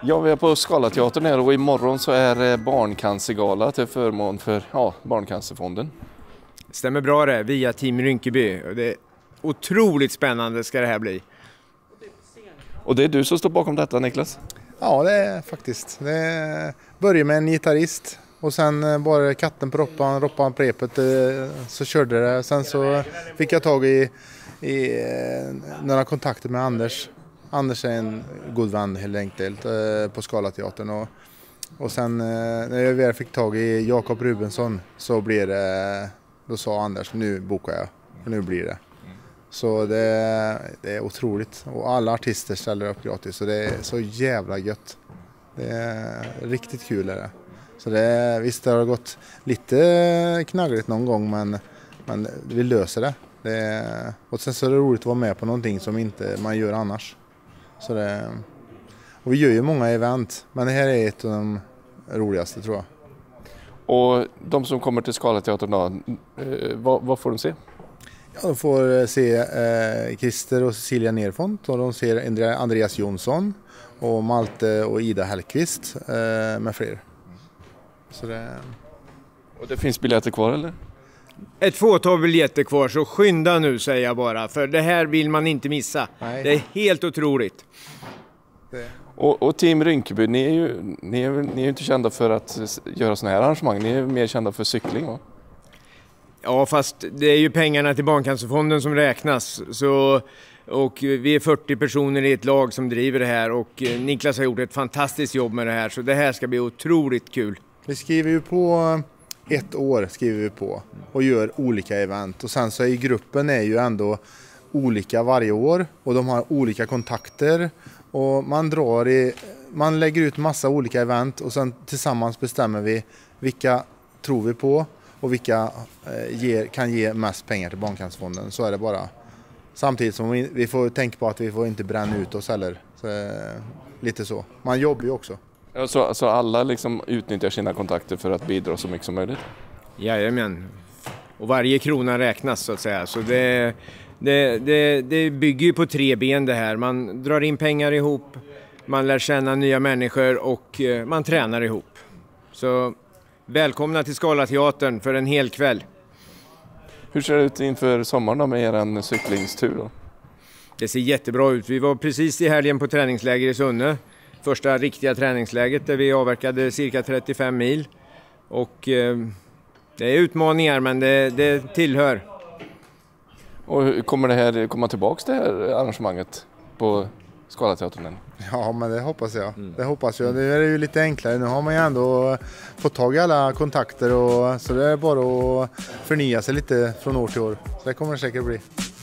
Ja, vi är på Scalateatern här och imorgon så är det barncancergala till förmån för Barncancerfonden. Stämmer bra det, via Team Rinkeby. Det är otroligt spännande ska det här bli. Och det är du som står bakom detta, Niklas? Ja, det är faktiskt. Det började med en gitarrist och sen bara katten på roppan på repet så körde det. Sen så fick jag tag i några kontakter med Anders. Anders är en god vän helt enkelt på Scalateatern och sen när jag väl fick tag i Jakob Rubensson så blir det, då sa Anders, nu bokar jag, för nu blir det. Så det är otroligt och alla artister ställer upp gratis och det är så jävla gött. Det är riktigt kul är det. Så visst det har gått lite knaggligt någon gång men vi löser det. Och sen så är det roligt att vara med på någonting som inte man gör annars. Så och vi gör ju många event, men det här är ett av de roligaste tror jag. Och de som kommer till Scalateatern då, vad får de se? Ja, de får se Christer och Cecilia Nerfont och de ser Andreas Jonsson och Malte och Ida Hellqvist med fler. Så Och det finns biljetter kvar eller? Ett fåtal biljetter kvar, så skynda nu säger jag bara, för det här vill man inte missa. Nej. Det är helt otroligt. Och Team Rinkeby, ni är ju inte kända för att göra såna här arrangemang, ni är mer kända för cykling va? Ja, fast det är ju pengarna till Barncancerfonden som räknas. Och vi är 40 personer i ett lag som driver det här och Niklas har gjort ett fantastiskt jobb med det här, så det här ska bli otroligt kul. Vi skriver ju på ett år skriver vi på och gör olika event och sen så i gruppen är ju ändå olika varje år och de har olika kontakter och man lägger ut massa olika event och sen tillsammans bestämmer vi vilka tror vi på och vilka kan ge mest pengar till Barncancerfonden. Så är det bara. Samtidigt som vi får tänka på att vi får inte bränna ut oss heller. Så, lite så. Man jobbar ju också. Så alla liksom utnyttjar sina kontakter för att bidra så mycket som möjligt? Jajamän. Och varje krona räknas så att säga. Så det bygger ju på 3 ben det här. Man drar in pengar ihop, man lär känna nya människor och man tränar ihop. Så välkomna till Scalateatern för en hel kväll. Hur ser det ut inför sommaren då med er cyklingstur då? Det ser jättebra ut. Vi var precis i helgen på träningsläger i Sunne. Första riktiga träningsläget där vi avverkade cirka 35 mil. Och det är utmaningar men det tillhör. Och kommer det här komma tillbaka det här arrangemanget på Scalateatern? Ja, men det hoppas jag. Det hoppas jag. Nu är det ju lite enklare. Nu har man ju ändå fått tag i alla kontakter och så det är bara att förnya sig lite från år till år. Så det kommer det säkert bli.